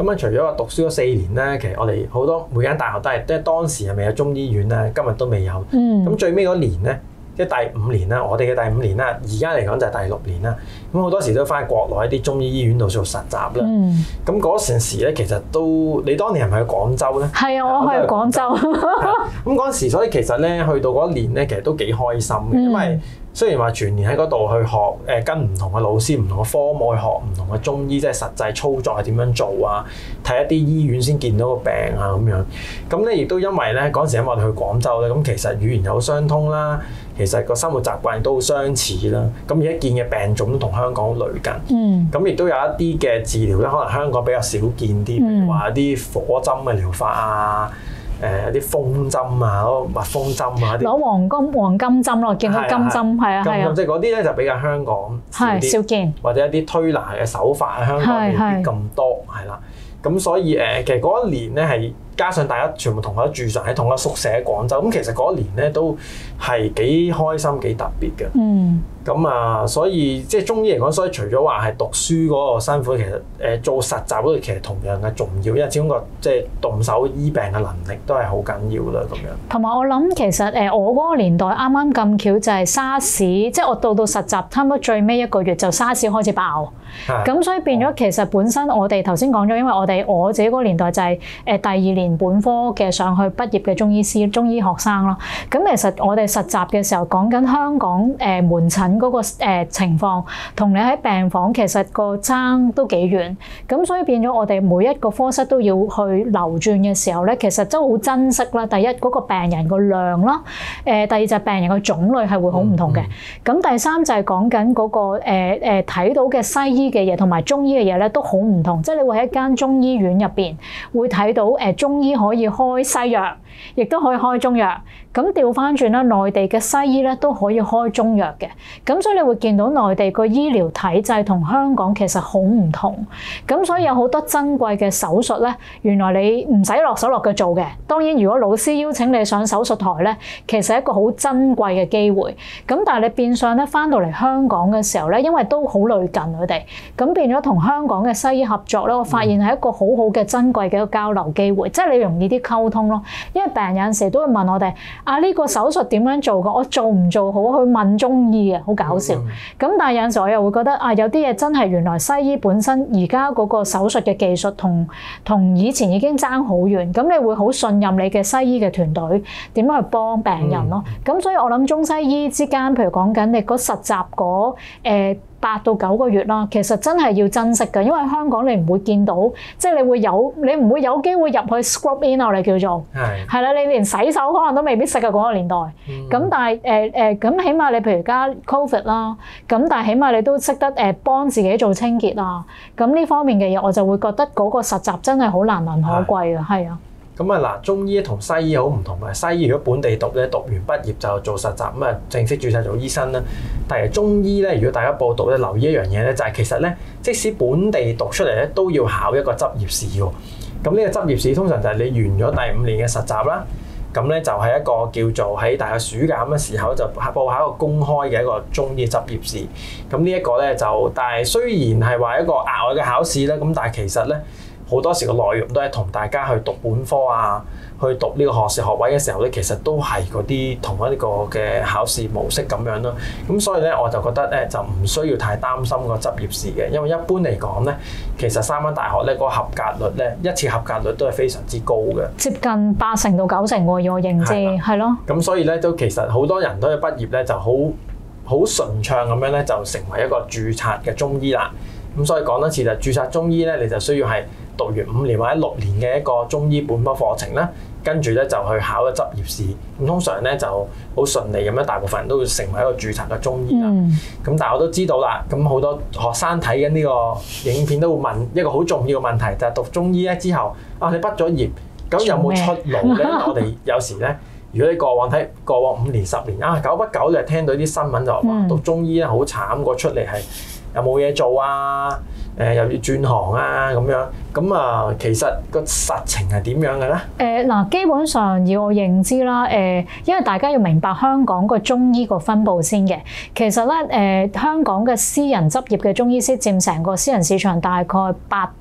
咁啊，除咗話讀書嗰4年咧，其實我哋好多每間大學都係，即係當時係未有中醫院啦，今日都未有。咁最尾嗰年咧，即係第5年啦，我哋嘅第5年啦，而家嚟講就係第6年啦。咁好多時都翻國內一啲中醫醫院度做實習啦。咁嗰陣時咧，其實都你當年係咪去廣州咧？ 係啊，我去廣州。 咁嗰陣時，所以其實咧去到嗰一年咧，其實都幾開心嘅，因為雖然話全年喺嗰度去學跟唔同嘅老師、唔同嘅科目去學唔同嘅中醫，即係實際操作係點樣做啊，睇一啲醫院先見到個病啊咁樣。咁咧亦都因為咧嗰陣時，因為我哋去廣州咧，咁其實語言又好相通啦，其實個生活習慣都好相似啦。咁而家見嘅病種都同香港好類近。咁亦都有一啲嘅治療咧，可能香港比較少見啲，譬如話一啲火針嘅療法啊。啲風針啊，嗰個蜜蜂針啊， 攞黃金針咯，見到金針係啊， 即係嗰啲咧就比較香港少見， 或者一啲推拿嘅手法喺香港未必咁多，係啦。咁所以其實嗰一年咧係加上大家全部同學都住上喺同一個宿舍喺廣州，咁其實嗰一年咧都係幾開心幾特別嘅。咁啊，所以即係中醫嚟講，所以除咗話係讀書嗰個辛苦，其實做實習嗰度其實同樣嘅重要，因為始終個即係動手醫病嘅能力都係好緊要啦咁樣。 同埋我諗其實我嗰個年代啱啱咁巧就係沙士，即係我到實習差唔多最尾1個月就沙士開始爆，咁所以變咗其實本身我哋頭先講咗，因為我自己嗰個年代就係第2年本科嘅上去畢業嘅中醫師、中醫學生咯。咁其實我哋實習嘅時候講緊香港門診嗰個情況，同你喺病房其實個爭都幾遠。咁所以變咗我哋每一個科室都要去流轉嘅時候咧，其實都好珍惜啦。第一嗰個病人個量啦，第二就係病人個種類係會好唔同嘅。咁第三就係講緊嗰個睇到嘅西醫嘅嘢同埋中醫嘅嘢咧都好唔同。即係你會喺一間中醫院入邊會睇到中醫可以開西藥，亦都可以開中藥。咁調翻轉啦，內地嘅西醫咧都可以開中藥嘅。咁所以你會見到內地個醫療體制同香港其實好唔同。咁所以有好多珍貴嘅手術咧，原來你唔使落手落腳做嘅。當然，如果老師邀請你上手術台咧，其實係一個好珍貴嘅機會。咁但係你變相咧翻到嚟香港嘅時候咧，因為都好類近佢哋，咁變咗同香港嘅西醫合作咧，我發現係一個好好嘅珍貴嘅一個交流機會，即係你容易啲溝通咯。因為病人有陣時都會問我哋。呢個手術點樣做㗎？我做唔做好？去問中醫啊，好搞笑。咁但係有陣時我又會覺得有啲嘢真係原來西醫本身而家嗰個手術嘅技術同以前已經爭好遠。咁你會好信任你嘅西醫嘅團隊點樣去幫病人咯。咁所以我諗中西醫之間，譬如講緊你嗰實習嗰8到9個月啦，其實真係要珍惜㗎，因為香港你唔會見到，即係你唔會有機會入去 scrub in 我哋叫做係啦，你連洗手可能都未必識嘅嗰個年代。咁但係咁起碼你譬如而家 Covid 啦，咁但係起碼你都識得幫自己做清潔啊。咁呢方面嘅嘢，我就會覺得嗰個實習真係好難能可貴啊，係啊。 咁啊嗱，中醫同西醫好唔同嘅。西醫如果本地讀咧，讀完畢業就做實習，咁啊正式註冊做醫生啦。但係中醫咧，如果大家報讀咧，留意一樣嘢咧，就係其實咧，即使本地讀出嚟咧，都要考一個執業試喎。咁呢個執業試通常就係你完咗第5年嘅實習啦，咁咧就係一個叫做喺大概暑假咁嘅時候就報考一個公開嘅一個中醫執業試。咁呢一個咧就，但係雖然係話一個額外嘅考試啦，咁但係其實咧。好多時個內容都係同大家去讀本科啊，去讀呢個學士學位嘅時候咧，其實都係嗰啲同一個嘅考試模式咁樣咯。咁所以咧，我就覺得咧就唔需要太擔心個執業試嘅，因為一般嚟講咧，其實3間大學咧嗰個合格率咧，一次合格率都係非常之高嘅，接近80到90%喎，要我認知係咯。 咁所以咧都其實好多人都係畢業咧就好順暢咁樣咧就成為一個註冊嘅中醫啦。咁所以講多次就註冊中醫咧，你就需要係讀完5年或者6年嘅一個中醫本科課程啦，跟住咧就去考個執業試。咁通常咧就好順利咁樣，大部分人都會成為一個註冊嘅中醫啦。咁但係我都知道啦，咁好多學生睇緊呢個影片都會問一個好重要嘅問題，就係讀中醫咧之後，你畢咗業，咁有冇出路咧？我哋有時咧，如果你過往5年10年久不久你就聽到啲新聞就話讀中醫咧好慘，過出嚟係又冇嘢做啊，又要轉行啊咁樣，咁啊其實個實情係點樣嘅咧？ 嗱，基本上以我認知啦，因為大家要明白香港個中醫個分佈先嘅，其實咧香港嘅私人執業嘅中醫師佔成個私人市場大概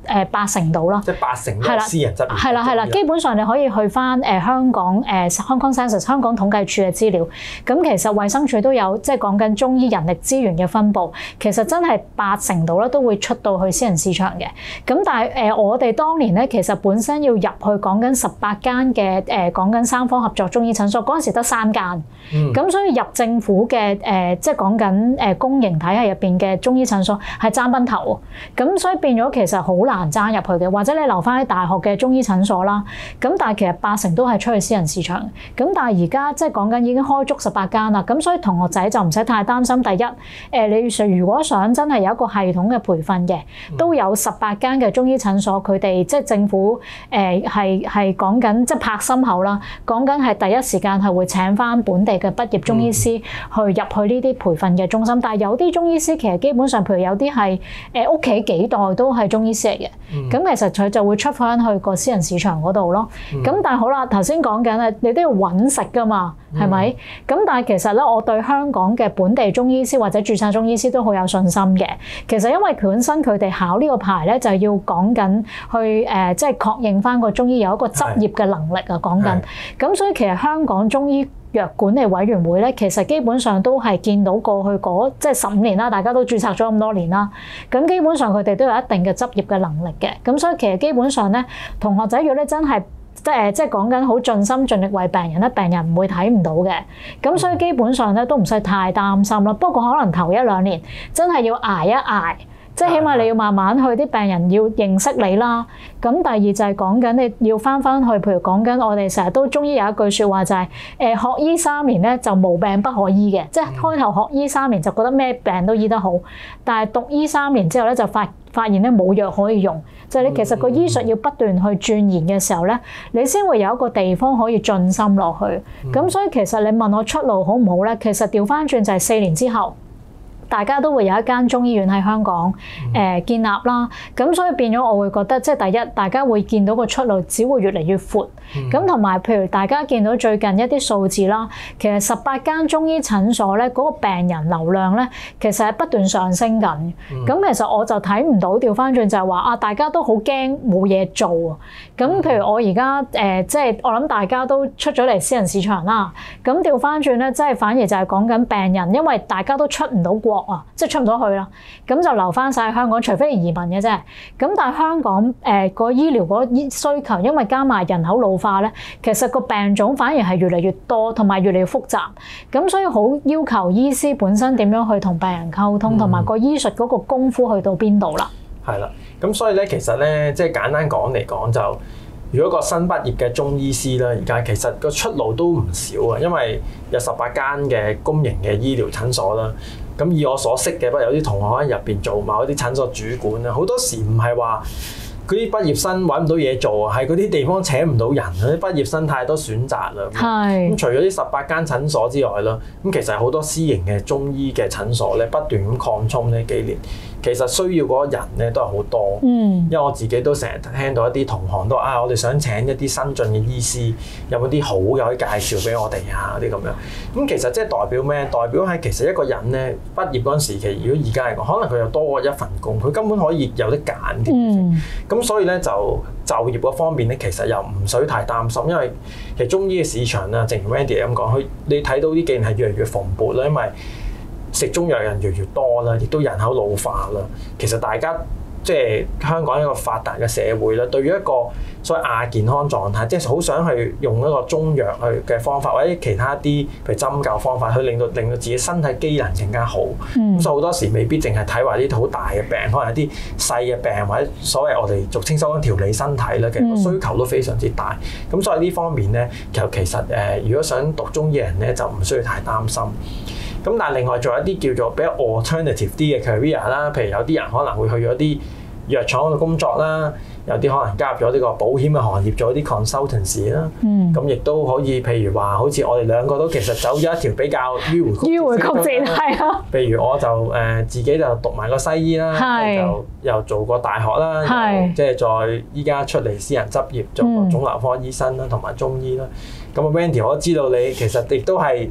80%到啦。 即係80%都係私人執業。 係啦，基本上你可以去翻香港Hong Kong Census 香港統計處嘅資料。咁其實衛生署都有即係講緊中醫人力資源嘅分佈，其實真係80%到啦，都會出到去私人市場嘅。咁但係我哋當年咧，其實本身要入去講緊18間嘅講緊三方合作中醫診所，嗰陣時得3間。咁所以入政府嘅即係講緊公營體系入邊嘅中醫診所係爭崩頭。咁所以變咗其實好難爭入去嘅，或者你留翻喺大學嘅中醫診所啦。咁但係其實80%都係出去私人市場。咁但係而家即係講緊已經開足18間啦。咁所以同學仔就唔使太擔心。第一，你如果想真係有一個系統嘅培訓嘅，都有18間嘅中醫診所，佢哋即係政府係講緊即係拍心口啦，講緊係第一時間係會請翻本地嘅畢業中醫師去入去呢啲培訓嘅中心。但係有啲中醫師其實基本上，譬如有啲係屋企幾代都係中醫師嚟嘅，咁其實佢就會出翻去個私人市場嗰度咯。咁但係好啦，頭先講緊咧，你都要揾食噶嘛，係咪？咁但係其實咧，我對香港嘅本地中醫師或者註冊中醫師都好有信心嘅。其實因為本身佢哋考呢個牌咧，就係要講緊去即係確認翻個中醫有一個執業嘅能力啊，講緊。咁所以其實香港中醫藥管理委員會咧，其實基本上都係見到過去嗰即係15年啦，大家都註冊咗咁多年啦。咁基本上佢哋都有一定嘅執業嘅能力嘅。咁所以其實基本上咧，同學仔如果咧真係即係講緊好盡心盡力為病人咧，病人唔會睇唔到嘅。咁所以基本上咧都唔使太擔心啦。不過可能頭1-2年真係要捱一捱。即係起碼你要慢慢去，啲病人要認識你啦。咁第二就係講緊你要翻去，譬如講緊我哋成日都中醫有一句説話就係學醫3年咧就無病不可醫嘅。即係開頭學醫3年就覺得咩病都醫得好，但係讀醫3年之後咧就發現咧冇藥可以用。就係你其實個醫術要不斷去鑽研嘅時候咧，你先會有一個地方可以進心落去。咁所以其實你問我出路好唔好咧？其實調翻轉就係4年之後。大家都會有一間中醫院喺香港建立啦，咁所以變咗我會覺得即係第一，大家會見到個出路只會越嚟越闊。咁同埋譬如大家見到最近一啲數字啦，其實18間中醫診所咧嗰個病人流量咧，其實係不斷上升緊。咁其實我就睇唔到調翻轉就係話啊，大家都好驚冇嘢做啊。咁譬如我而家即係我諗大家都出咗嚟私人市場啦，咁調翻轉咧，即係反而就係講緊病人，因為大家都出唔到國。即係出唔到去啦，咁就留翻晒香港，除非你移民嘅啫。咁但係香港個醫療嗰需求，因為加埋人口老化咧，其實個病種反而係越嚟越多，同埋越嚟越複雜。咁所以好要求醫師本身點樣去同病人溝通，同埋個醫術嗰個功夫去到邊度啦。係啦， 咁所以咧，其實咧，即係簡單講嚟講就。如果個新畢業嘅中醫師咧，而家其實個出路都唔少啊，因為有18間嘅公營嘅醫療診所啦。咁以我所識嘅，不過有啲同學喺入邊做某啲診所主管啦，好多時唔係話嗰啲畢業生揾唔到嘢做啊，係嗰啲地方請唔到人，嗰啲畢業生太多選擇啦。咁除咗呢18間診所之外啦，咁其實好多私營嘅中醫嘅診所咧，不斷咁擴充呢幾年。其實需要嗰個人咧都係好多，因為我自己都成日聽到一啲同行都我哋想請一啲新進嘅醫師，有冇啲好嘅可以介紹俾我哋啊啲咁樣。咁其實即係代表咩？代表係其實一個人咧畢業嗰陣時期，如果而家嚟講，可能佢又多過一份工，佢根本可以有得揀嘅。咁所以咧就業嗰方面咧，其實又唔使太擔心，因為其實中醫嘅市場啊，正如 Wendy 咁講，你睇到呢幾年係越嚟越蓬勃啦，因為食中藥人越嚟越多啦，亦都人口老化啦。其實大家即係香港一個發達嘅社會啦，對於一個所謂亞健康狀態，即係好想去用一個中藥去嘅方法，或者其他啲譬如針灸方法，去令到自己身體機能更加好。咁所以好多時未必淨係睇話啲好大嘅病，可能係啲細嘅病，或者所謂我哋俗稱所講調理身體啦，其實個需求都非常之大。咁所以呢方面咧，其實如果想讀中醫嘅人咧，就唔需要太擔心。咁但係另外仲有一啲叫做比較 alternative 啲嘅 career 啦，譬如有啲人可能會去咗啲藥廠嘅工作啦，有啲可能加入咗呢個保險嘅行業做啲 consultancy 啦。咁亦都可以，譬如話好似我哋兩個都其實走咗一條比較迂迴曲折係啊。譬如我就自己就讀埋個西醫啦，就又做過大學啦，即係再依家出嚟私人執業做個腫瘤科醫生啦，同埋中醫啦。咁啊 Wendy 我都知道你其實亦都係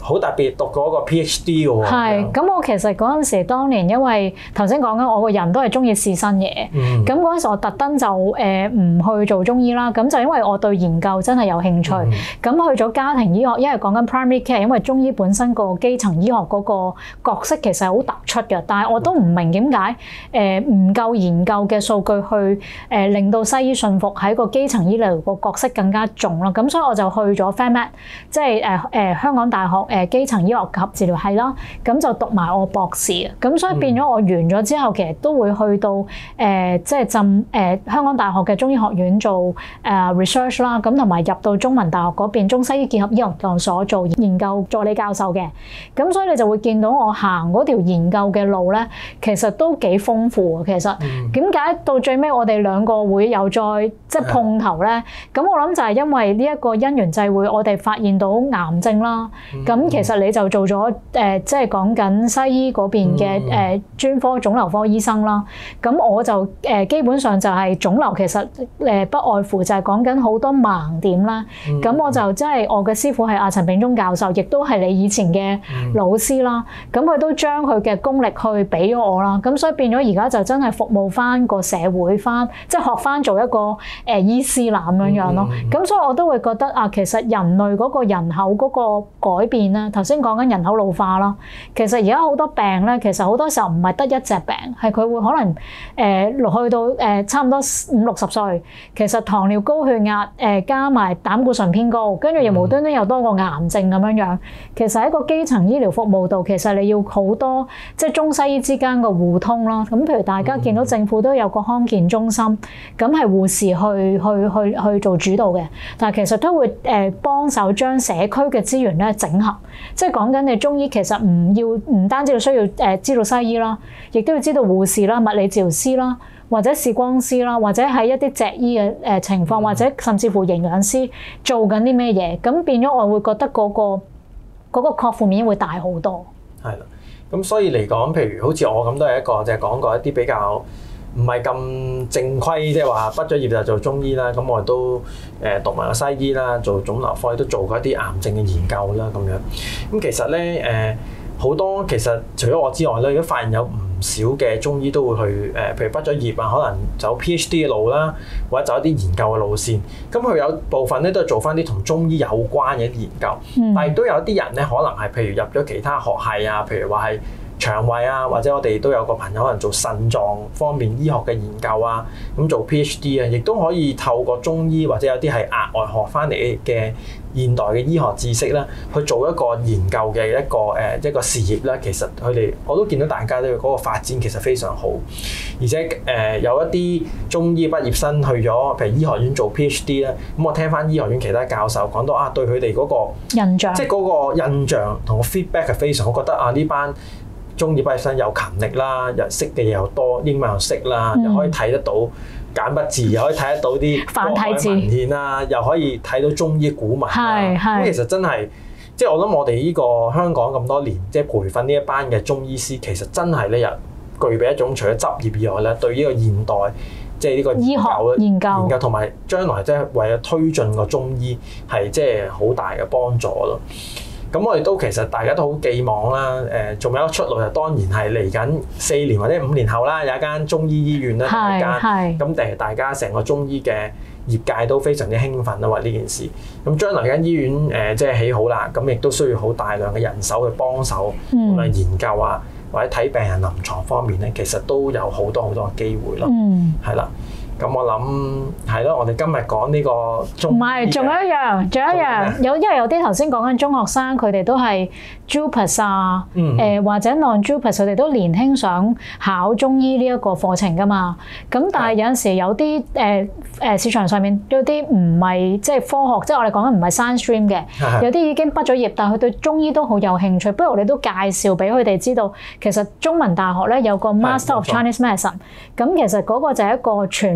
好特別讀嗰個 PhD 嘅喎。 係，咁我其實嗰陣時當年因為頭先講緊我個人都係中意試新嘢，咁嗰陣時我特登就唔去做中醫啦，咁就因為我對研究真係有興趣，咁去咗家庭醫學，因為講緊 primary care，因為中醫本身個基層醫學嗰個角色其實係好突出嘅，但係我都唔明點解唔夠研究嘅數據去令到西醫信服喺個基層醫療個角色更加重啦，咁所以我就去咗 FAMED， 即係香港大學基層醫學及治療系啦，咁就讀埋我博士啊，咁所以變咗我完咗之後，其實都會去到即係香港大學嘅中醫學院做research 啦，咁同埋入到中文大學嗰邊中西醫結合醫學研究所做研究助理教授嘅，咁所以你就會見到我行嗰條研究嘅路咧，其實都幾豐富啊。其實點解到最尾我哋兩個會又再即係碰頭咧？咁我諗就係因為呢一個因緣際會，我哋發現到癌症啦。咁其實你就做咗即係講緊西醫嗰邊嘅專科腫瘤科醫生啦。咁我就基本上就係腫瘤其實不外乎就係講緊好多盲點啦。咁我就即係我嘅師傅係阿陳炳忠教授，亦都係你以前嘅老師啦。咁佢都將佢嘅功力去俾咗我啦。咁所以變咗而家就真係服務翻個社會翻，即係學翻做一個醫師啦咁樣咯。咁所以我都會覺得啊，其實人類嗰個人口嗰個改變咧，頭先講緊人口老化啦。其實而家好多病咧，其實好多時候唔係得一隻病，係佢會可能去到差唔多50-60歲，其實糖尿高血壓加埋膽固醇偏高，跟住又無端端又多個癌症咁樣樣。其實喺個基層醫療服務度，其實你要好多即係中西醫之間個互通咯。咁譬如大家見到政府都有個康健中心，咁係護士去做主導嘅，但係其實都會幫手將社區嘅資源咧整合。即係講緊你中醫其實唔單止要需要知道西醫啦，亦都要知道護士啦、物理治療師啦，或者視光師啦，或者喺一啲脊醫嘅情況，或者甚至乎營養師做緊啲咩嘢，咁變咗我會覺得嗰個擴闊面會大好多。 係啦，咁所以嚟講，譬如好似我咁都係一個就係講過一啲比較唔係咁正規，即係話畢咗業就做中醫啦。咁我哋都讀埋個西醫啦，做腫瘤科都做過一啲癌症嘅研究啦咁樣。咁其實咧好多其實除咗我之外咧，如果發現有唔少嘅中醫都會去譬如畢咗業啊，可能走 PhD 嘅路啦，或者走一啲研究嘅路線。咁佢有部分咧都係做翻啲同中醫有關嘅研究，但係亦都有啲人咧可能係譬如入咗其他學系啊，譬如話係腸胃啊，或者我哋都有個朋友可能做腎臟方面醫學嘅研究啊，咁做 PhD 啊，亦都可以透過中醫或者有啲係額外學翻嚟嘅現代嘅醫學知識啦，去做一個研究嘅一個事業啦。其實佢哋我都見到大家都嗰個發展其實非常好，而且有一啲中醫畢業生去咗譬如醫學院做 PhD 啦，咁我聽翻醫學院其他教授講到啊，對佢哋嗰個印象， 即係嗰個印象同個 feedback 係非常，我覺得啊呢班中醫畢業生又勤力啦，又識嘅嘢又多，英文又識啦，又可以睇得到簡筆字，又可以睇得到啲繁體字文獻啦，又可以睇到中醫古文啦。咁其實真係，即係我諗我哋呢個香港咁多年，即係培訓呢一班嘅中醫師，其實真係咧又具備一種除咗執業以外咧，對呢個現代即係呢個醫學研究同埋將來即係為咗推進個中醫係即係好大嘅幫助咯。咁我哋都其實大家都好寄望啦，仲有一個出路就當然係嚟緊4年或者5年後啦，有一間中醫醫院啦，第一間，咁大家成個中醫嘅業界都非常之興奮啦，為呢件事。咁將來間醫院即係起好啦，咁亦都需要好大量嘅人手去幫手，無論研究啊或者睇病人臨床方面咧，其實都有好多好多嘅機會咯，係啦。咁我諗係咯，我哋今日講呢個中醫，唔係，仲有一樣， 因為有啲頭先講緊中學生，佢哋都係 JUPAS 啊，或者 non-JUPAS，佢哋都年輕想考中醫呢一個課程噶嘛。咁但係有陣時有啲市場上面有啲唔係即係科學，即係我哋講緊唔係 science stream 嘅，有啲已經畢咗業，但係佢對中醫都好有興趣。不如我哋都介紹俾佢哋知道，其實中文大學咧有個 Master of Chinese Medicine，咁其實嗰個就係一個全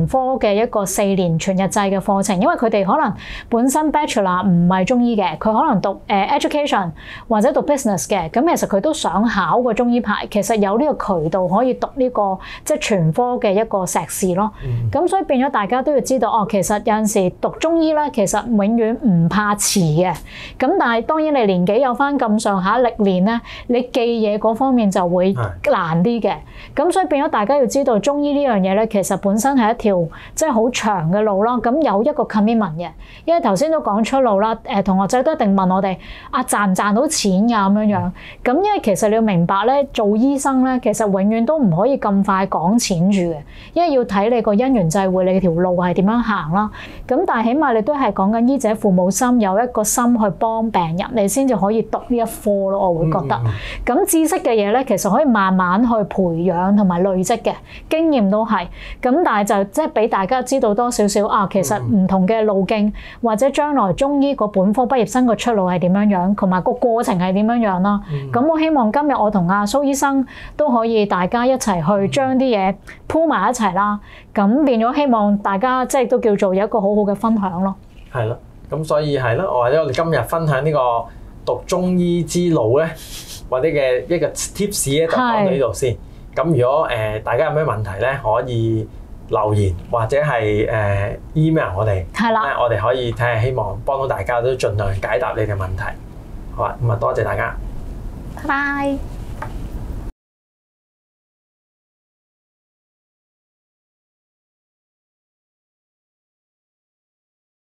全科嘅一個4年全日制嘅課程，因為佢哋可能本身 Bachelor 唔係中醫嘅，佢可能讀education 或者讀 business 嘅，咁其實佢都想考個中醫牌，其實有呢個渠道可以讀呢個即係全科嘅一個碩士咯。咁所以變咗大家都要知道，哦，其實有陣時讀中醫咧，其實永遠唔怕遲嘅。咁但係當然你年紀有翻咁上下歷練咧，你記嘢嗰方面就會難啲嘅。咁所以變咗大家要知道中醫呢樣嘢咧，其實本身係一條即係好長嘅路咯。咁有一個 commitment 嘅，因為頭先都講出路啦。同學仔都一定問我哋賺唔賺到錢㗎咁樣。咁因為其實你要明白咧，做醫生咧，其實永遠都唔可以咁快講錢住嘅，因為要睇你個因緣際會，你條路係點樣行啦。咁但係起碼你都係講緊醫者父母心，有一個心去幫病人，你先至可以讀呢一科咯。我會覺得，咁知識嘅嘢咧，其實可以慢慢去培養同埋累積嘅經驗都係。咁但係就即係俾大家知道多少少啊，其實唔同嘅路徑或者將來中醫個本科畢業生個出路係點樣樣，同埋個過程係點樣樣啦。咁我希望今日我同阿蘇醫生都可以大家一齊去將啲嘢鋪埋一齊啦。咁變咗希望大家即係都叫做有一個好好嘅分享咯。係咯， 咁所以係咯，或者我哋今日分享呢個讀中醫之路咧，或者嘅一個 tips 咧，就講到呢度先。咁如果大家有咩問題咧，可以留言或者係email 我哋，係啦，我哋可以睇下，希望幫到大家都盡量解答你嘅問題。好啊，咁啊多謝大家， 拜拜。